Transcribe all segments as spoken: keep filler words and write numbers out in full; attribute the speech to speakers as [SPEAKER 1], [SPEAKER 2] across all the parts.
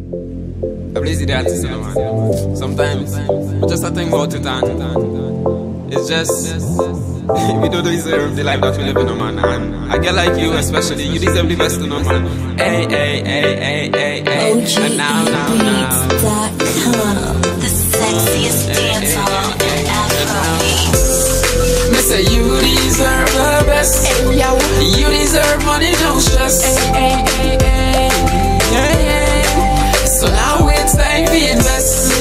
[SPEAKER 1] Blazey the artist, you know, man. Sometimes, I just a think about it and it's just, we don't deserve the life that we live in, no, man. And a girl like you especially, you deserve the best, you know, man. Hey, hey, hey, hey, hey, hey. And now, now, now.
[SPEAKER 2] The sexiest dance hall in Afrobeat.
[SPEAKER 1] Me say you deserve the best. Hey, yo. You deserve money, no stress. Hey, hey, hey, hey, hey, hey. So now it's time to invest.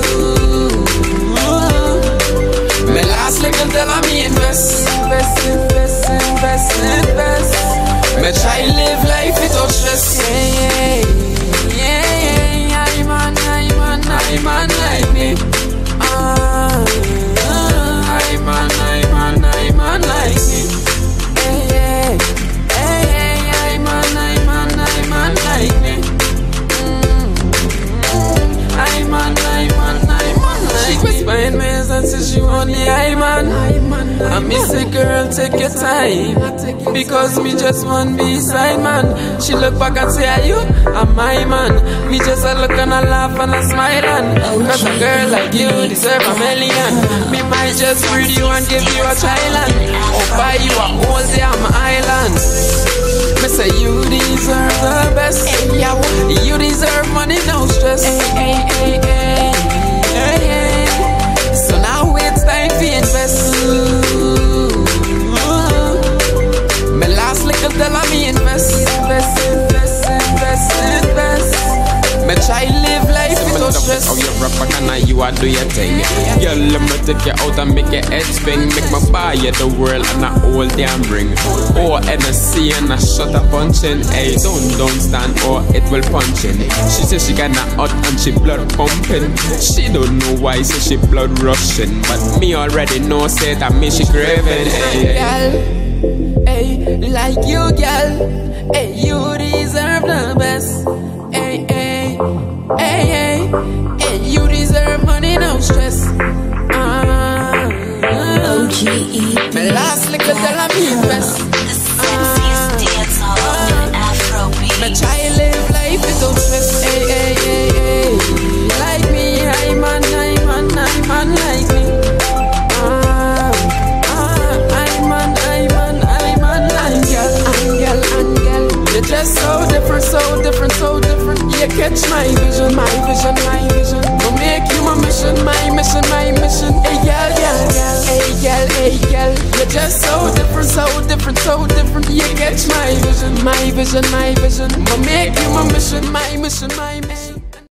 [SPEAKER 1] Me last little tell I me invest. Invest, invest, invest, invest. Me try live life without stress. Yeah, yeah, yeah, yeah. I'm on, I'm on, I'm on like me. Ah, I'm on, I'm on, I'm on like me. Yeah, yeah, yeah, I'm on, I'm on, I'm on like me. I'm on, I'm on, I'm on like me. She whispering me and says she want the I man. I miss a girl, take your time, because me just want be side man. She look back and say, are you? I'm my man. Me just a look and a laugh and a smile and cause a girl like you deserve a million. Me might just breed you and give you a child and or buy you a whole damn island. Me say you deserve the best. You deserve money, no stress. Hey, hey, hey, hey, hey. So now it's time to invest. Me last little tell I me invest. Invest, invest, invest, invest. Me try live life without stress.
[SPEAKER 3] How you rap back and you a do your thing. Girl, let me take you out and make your head spin. Make me buy you the world and a whole damn ring. Oh, N S C and a shot a punching. Hey, don't, don't stand or it will punch in. She says she kinda hot and she blood pumping. She don't know why, so she blood rushing. But me already know, say that me she craving. Hey,
[SPEAKER 1] girl, hey, like you, girl. Hey, you deserve the best. Hey, hey, hey, hey, hey, you deserve money, no stress. Uh,
[SPEAKER 2] O G E.
[SPEAKER 1] Me last little tell I me invest.
[SPEAKER 2] The sexiest dance hall in Afrobeat.
[SPEAKER 1] Me try live life without stress. Hey, hey, hey, hey. Like me, I'm on, I'm on, I'm on like me. Uh, uh, I'm on, I'm on, I'm on like girl, and girl, and girl. You're just so different, so different, so different. You catch my vision, my vision, my vision. Will make you my mission, my mission, my mission. Hey girl, girl, girl, hey girl, hey girl. You're just so different, so different, so different. You catch my vision, my vision, my vision. Will make you my mission, my mission, my mission.